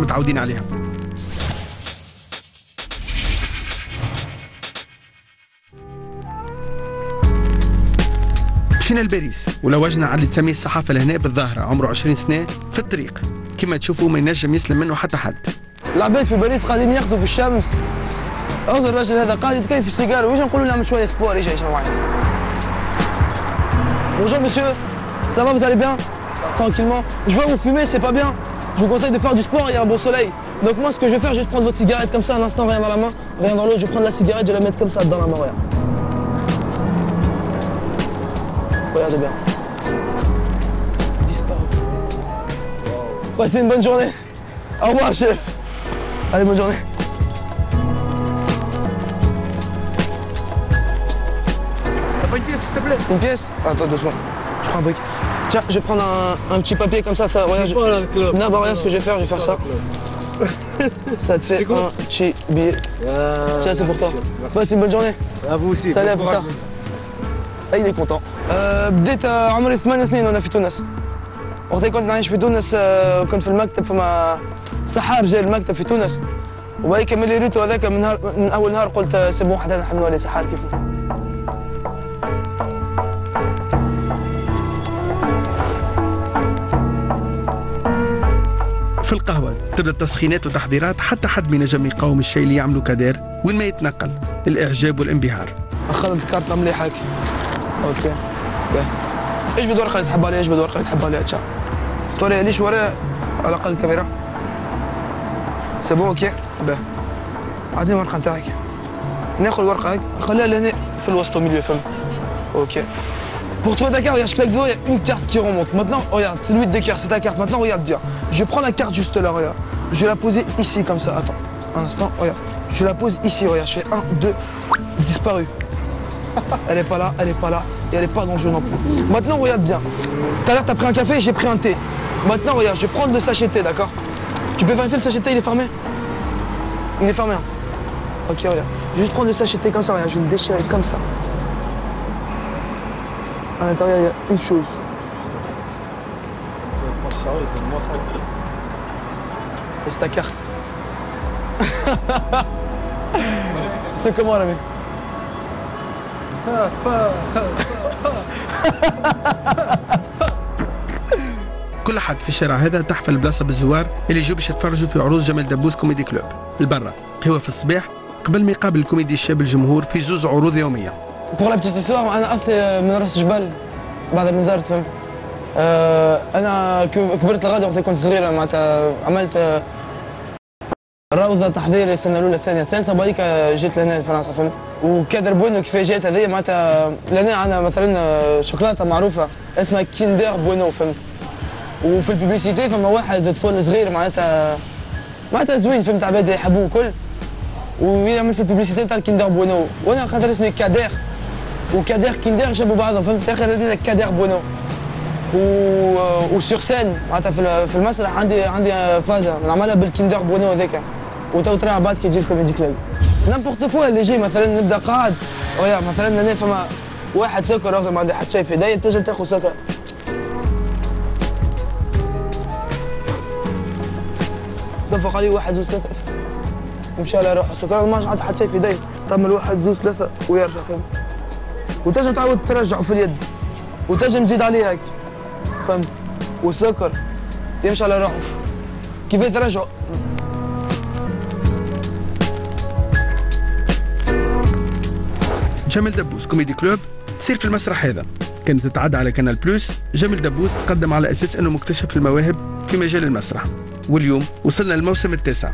متعودين عليها. مشينا لباريس ولوجنا على اللي تسميه الصحافه لهنا بالظاهره، عمره 20 سنه في الطريق، كما تشوفوا ما ينجم يسلم منه حتى حد. العباد في باريس قاعدين ياخذوا في الشمس. انظر الراجل هذا قاعد يتكيف في السيجاره، واش نقولوا نعمل شويه سبور يجي يشرب معايا. Bonjour monsieur, ça va, vous allez bien? Tranquillement. Je vois vous fumer, c'est pas bien. Je vous conseille de faire du sport, il y a un bon soleil. Donc moi ce que je vais faire, je vais prendre votre cigarette comme ça, un instant, rien dans la main, rien dans l'autre, je vais prendre la cigarette, je vais la mettre comme ça dans la main, regarde. Regardez bien. Disparu. Passez une bonne journée. Au revoir chef. Allez, bonne journée. Une pièce, s'il te plaît. Une pièce? Attends, 2 secondes. Je prends un brick. Tiens, je vais prendre un petit papier comme ça. Regarde, pas là, le club. Non, bah regarde ce que je vais faire, je vais faire ça. Ça te fait un petit billet. Tiens, c'est pour toi. Passe une bonne journée. À vous aussi. Salut, à plus tard. Ah, il est content. بديت عمري 8 سنين وانا في تونس. وقتها كنت نعيش في تونس، كنت في المكتب فما سحار جاي المكتب في تونس. وبعد كمل لي ريتو هذاك من اول نهار قلت سي بون حتى نحب نولي سحار كيفه. في القهوة تبدأ التسخينات والتحضيرات، حتى حد ما ينجم يقاوم الشيء اللي يعملوا كادر وين ما يتنقل، الإعجاب والانبهار. أخذت الكارت مليحة هيك. أوكي. باهي. إيش بدي ورقة اللي تحب عليها؟ إيش بدي ورقة اللي تحب عليها؟ تشا. توريها ليش ورايا على الأقل الكاميرا. سي بون أوكي. باهي. أعطيني الورقة نتاعك. ناخذ الورقة هيك، خليها لهنا في الوسط au milieu فهمت. أوكي. Pour toi, Dakar, regarde, je claque dedans, il y a une carte qui remonte. Maintenant, regarde, c'est lui de cœur, c'est ta carte. Maintenant, regarde bien. Je prends la carte juste là, regarde. Je vais la poser ici, comme ça. Attends, un instant, regarde. Je la pose ici, regarde. Je fais 1, 2, disparu. Elle est pas là, elle est pas là. Et elle est pas dans le jeu non plus. Maintenant, regarde bien. Tout à l'heure, t'as pris un café, j'ai pris un thé. Maintenant, regarde, je vais prendre le sachet de thé, d'accord? Tu peux vérifier le sachet de thé, il est fermé? Il est fermé, hein? Ok, regarde. Je vais juste prendre le sachet de thé comme ça, regarde. Je vais le déchirer comme ça. À l'intérieur, il y a une chose. Et c'est ta carte. C'est comment, Rami? كل حد في الشارع هذا تحفل البلاصة بالزوار اللي يجوا باش يتفرجوا في عروض جمال دبوس كوميدي كلوب. البرة قهوة في الصباح قبل ما يقابل الكوميدي الشاب الجمهور في 2 عروض يومية. Pour la petite histoire, أنا أصلي من راس جبال بعد المزارة فهمت. أنا كبرت لغاية وقت كنت صغيرة معناتها عملت روضة تحضيري السنة الأولى الثانية الثالثة، وبعديك جيت لهنا لفرنسا فهمت. وكادر بوينو كيفاش جات هذيا معناتها لهنا عندنا مثلا شوكولاتة معروفة اسمها كيندر بوينو فهمت. وفي الببليسيتي فما واحد طفل صغير معناتها زوين فهمت، عباد يحبوه الكل. ويعمل في الببليسيتي تاع الكيندر بوينو، وانا خاطر اسمي كادر وكادر كيندر جابوا بعضهم فهمت، في الاخر لقيت كادر بوينو. وسور سين معناتها في المسرح عندي فازه نعملها بالكيندر بوينو هذاك، وتو ترى بعد كي يجي الكوميدي كلوب نامبورت كوا اللي يجي مثلا نبدا قاعد ويا مثلا انا فما واحد سكر رغم ما عندي حتى شيء في يدي تنجم تاخذ سكر. دفق عليه 1 2 3 يمشي على روحه السكر، ما عندي حتى شيء في يدي تعمل 1 2 3 ويرجع فهمت. وتنجم تعاود ترجعه في اليد وتنجم تزيد عليه هيك فهمت. والسكر يمشي على روحه كيف ترجعه. جمال دبوس كوميدي كلوب تصير في المسرح هذا، كانت تتعدى على كانال بلوس. جمال دبوس تقدم على اساس انه مكتشف المواهب في مجال المسرح، واليوم وصلنا للموسم التاسع.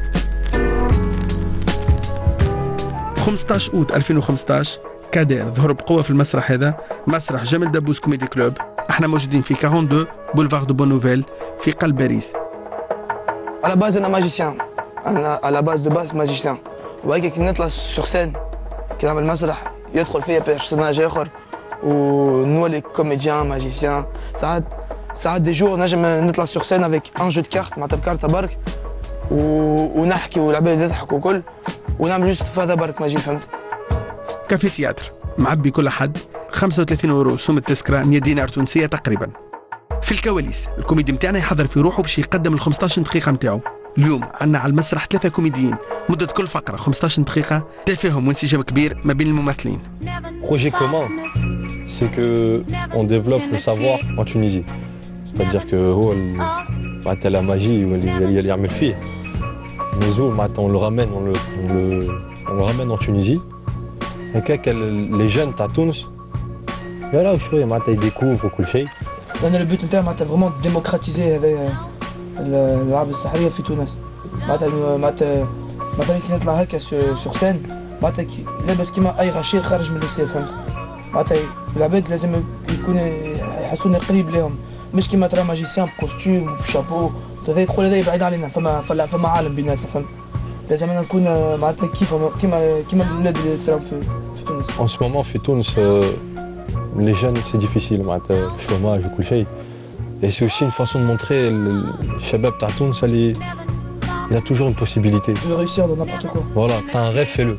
15 أوت 2015 كادر ظهر بقوة في المسرح هذا، مسرح جمال دبوس كوميدي كلوب. احنا موجودين في 42 بولفار دو بون نوفيل في قلب باريس. على باز انا ماجيسيان، انا على باز دو باز ماجيسيان، وهيك كي نطلع سور سين كي نعمل مسرح يدخل فيا بيرسوناج اخر ونولي كوميديان ماجيسيان. ساعات دي جور نجم نطلع سور سين افيك ان جو دو كارت معناتها بكارت برك ونحكي والعباد يضحكوا وكل ونعمل جوست في هذا برك ماجي فهمت. كافي تياتر معبي كل حد 35 يورو سوم التذكرة 100 دينار تونسية تقريبا. في الكواليس الكوميدي متاعنا يحضر في روحه باش يقدم ال 15 دقيقة متاعو، اليوم عندنا على المسرح 3 كوميديين، مدة كل فقرة 15 دقيقة، تفاهم وانسجام كبير ما بين الممثلين. Projet commun, c'est que on développe le savoir en Tunisie. C'est-à-dire que la magie, il y a les filles. Mais on le ramène, on le ramène en Tunisie. Et les jeunes à Tunis, voilà, ils découvrent كل شيء. لأن البيوت نتاعي معناتها فريمون ديموكراتيزي هذايا الألعاب السحرية في تونس. معناتها مثلا كي نطلع هكا سور سين معناتها لابس كيما أي غشير خارج من الليسي فهمت. معناتها العباد لازم يكونوا يحسوني قريب لهم، مش كيما ترى ماجيسيان بكوستيم وبشابو تقول هذا بعيد علينا. فما عالم بيناتنا فهمت. لازم أنا نكون معناتها كيما الأولاد اللي تراو في تونس. En ce moment, في تونس les jeunes, c'est difficile, le chômage ou quoi. Et c'est aussi une façon de montrer le Shabab Tatoun, il y a toujours une possibilité. De réussir dans n'importe quoi. Voilà, t'as un rêve, fais-le.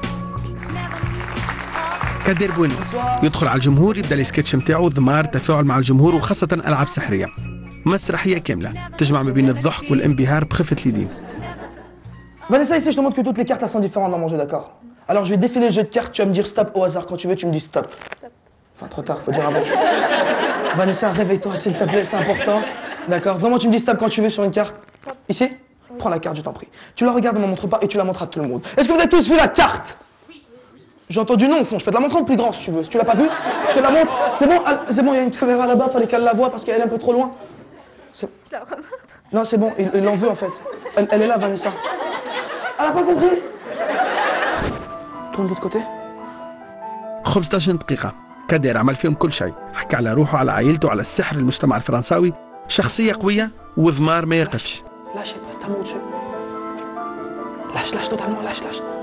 كادر بونو يدخل على الجمهور، يبدا السكتش نتاعو ضمار تفاعل مع الجمهور وخاصة ألعاب سحرية. مسرحية كاملة تجمع ما بين الضحك والانبهار بخفة اليدين. Vanessa, ici je te montre que toutes les cartes elles sont différentes dans mon jeu, d'accord? Alors je vais défiler le jeu de cartes, tu vas me dire stop au hasard quand tu veux, tu me dis stop. Enfin trop tard, faut dire avant. Vanessa, réveille-toi s'il te plaît, c'est important. D'accord? Vraiment tu me dis stop quand tu veux sur une carte. Ici? Prends la carte, je t'en prie. Tu la regardes, ne m'en montre pas et tu la montres à tout le monde. Est-ce que vous avez tous vu la carte? J'ai entendu non au fond, je peux te la montrer en plus grand si tu veux. Si tu l'as pas vue, je te la montre. C'est bon, il y a une caméra là-bas, fallait qu'elle la voie parce qu'elle est un peu trop loin. Je la remontre. Non, c'est bon, il en veut en fait. Elle est là, Vanessa. Elle a pas compris. Tourne de l'autre côté. 15 دقيقة كادر عمل فيهم كل شيء، حكى على روحه، على عائلته، على السحر، المجتمع الفرنساوي، شخصية قوية وضمار ما يقفش. Lâche, passe ta main au-dessus. Lâche totalement, lâche.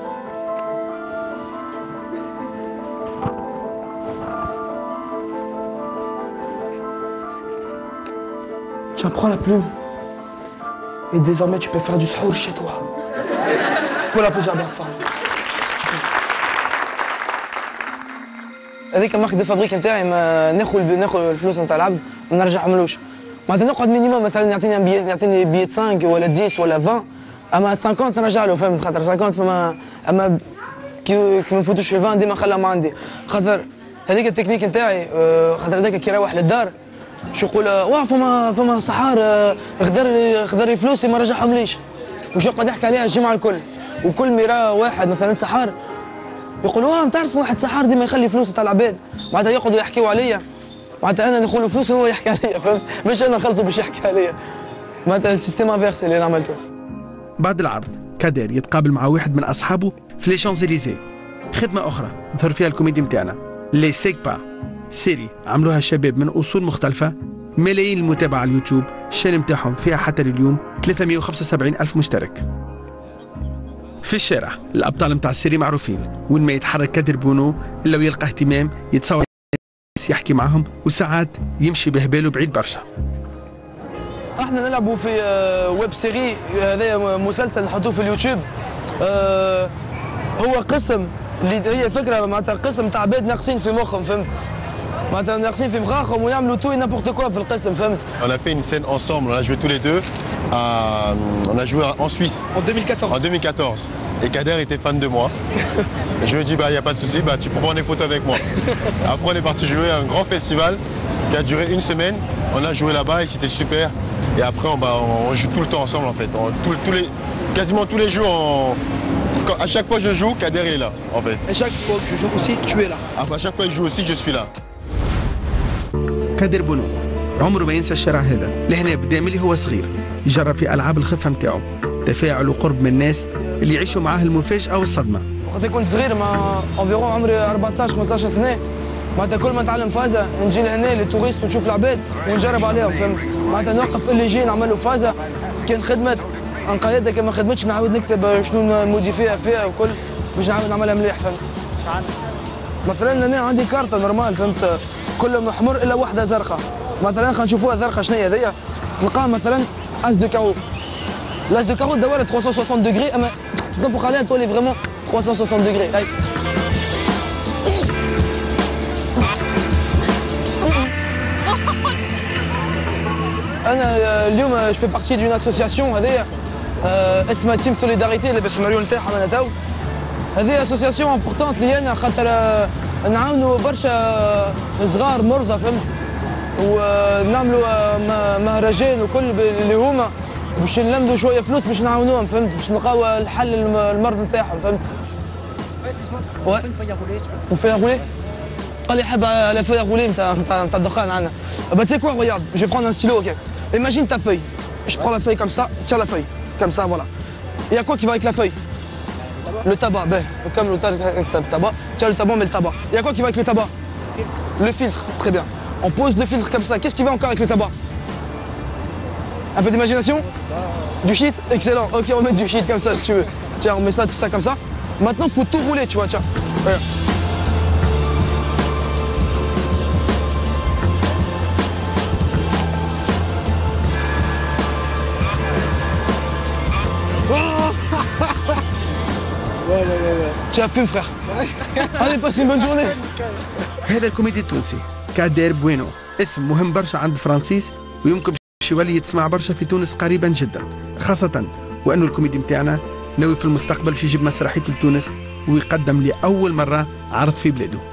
Tiens, prends la plume. Et désormais, tu peux faire du sahur chez toi. Pour l'applaudir bien fort. هذيك مارك دو فابريك نتاعي ناخذ الفلوس نتاع العبد وما نرجعهملوش. معناتها نقعد مينيموم مثلا يعطيني بيات 5 ولا 10 ولا 20، اما 50 نرجع له فهمت. خاطر 50 فما اما كي ما نفوتوش 20 ديما نخليهم عندي. خاطر هذيك التكنيك نتاعي. خاطر هذاك كي يروح للدار شو يقول واه فما سحار خضر لي فلوسي ما رجعهم ليش. وش يقعد يحكي عليها الجمعه الكل. وكل ما يرى واحد مثلا سحار يقول واه نعرف واحد سحار ديما يخلي فلوس تاع العباد. معناتها يقعدوا يحكيوا عليا، معناتها انا ندخل فلوس وهو يحكي عليا فهمت. مش انا نخلصه باش يحكي عليا. معناتها السيستم انفيرسي اللي انا عملته. بعد العرض كادر يتقابل مع واحد من أصحابه في لي شانزليزيه. خدمة أخرى ظهر فيها الكوميدي متاعنا لي سيك با، سيري عملوها شباب من أصول مختلفة، ملايين المتابعة على اليوتيوب، الشان متاعهم فيها حتى اليوم 375 ألف مشترك. في الشارع الأبطال متاع السيري معروفين، وين ما يتحرك كادر بونو إلا ويلقى اهتمام، يتصور يحكي معهم وساعات يمشي بهباله بعيد برشا. احنا نلعبوا في ويب سيري، هذا مسلسل نحطوه في اليوتيوب. هو قسم اللي هي فكره معناتها قسم تاع عباد ناقصين في مخهم فهمت. معناتها ناقصين في مخاخهم ويعملوا تو نابورت كوا في القسم فهمت. On a fait une scène ensemble, on a joué tous les deux. On a joué en Suisse. En 2014. En 2014. Et Kader était fan de moi. Je lui ai dit bah y a pas de souci, bah tu peux prendre des photos avec moi. Après on est parti jouer à un grand festival qui a duré une semaine. On a joué là-bas et c'était super. Et après on joue tout le temps ensemble en fait. Quasiment tous les jours. À chaque fois que je joue, Kader est là en fait. Et chaque fois que je joue aussi, tu es là. Enfin, à chaque fois que je joue aussi, je suis là. كادر بونو عمره ما ينسى الشارع هذا، لهنا بدا ملي هو صغير يجرب في ألعاب الخفة متاعو، تفاعل وقرب من الناس اللي يعيشوا معاه المفاجأة والصدمة. وقت كنت صغير ما انفيرون عمري 14 15 سنة، معناتها كل ما نتعلم فازة نجي لهنا للتوريست ونشوف العباد ونجرب عليهم فهمت. معناتها نوقف اللي يجي نعمل له فازة، كان خدمت انقيادها كان ما خدمتش نعاود نكتب شنو نموديفيها فيها وكل باش نعاود نعملها مليح فهمت. مثلا انا عندي كارتة نورمال فهمت، كلهم احمر الا واحدة زرقاء. مثلا خلينا نشوفوها زرقاء شنو هي هذيا، تلقاها مثلا اس دو كارو. لاس دو كارو دوره 360 دوغري، اما تنفخ عليها تولي فريمون 360 دوغري. هاي انا اليوم جو في بارتي دون اسوسياسيون هذيا اسمها تيم سوليداريتي اللي باش المليون نتاعها انا تو. هذه اسوسياسيون امبورطونت لينا خاطر نعاونوا برشا صغار مرضى فهمت، ونعملوا مهرجان وكل اللي هما باش نلمدوا شويه فلوس باش نعاونوهم فهمت، باش نلقاو الحل المرض نتاعهم فهمت. On fait un roulé. قال لي حاب على فeuille à rouler نتاع الدخان عندنا. Bah tu sais quoi, regarde, je vais prendre un stylo, ok. Imagine ta feuille. Je prends la feuille comme ça, tiens la feuille, comme ça, voilà. Il y a quoi qui va avec la feuille? Le tabac, ben, comme le tabac. Tiens le tabac, mais le tabac. Il y a quoi qui va avec le tabac? Le filtre, très bien. On pose le filtre comme ça. Qu'est-ce qui va encore avec le tabac? Un peu d'imagination? Du shit? Excellent. Ok, on met du shit comme ça si tu veux. Tiens, on met ça, tout ça comme ça. Maintenant, il faut tout rouler, tu vois, tiens. Regarde. Tiens, fume frère. Allez, passe une bonne journée. هذا الكوميدي التونسي كادير بوينو، اسم مهم برشا عند فرانسيس ويمكن باش يولي يتسمع برشا في تونس قريبا جدا، خاصة وأنه الكوميدي متاعنا ناوي في المستقبل باش يجيب مسرحيته لتونس ويقدم لأول مرة عرض في بلاده.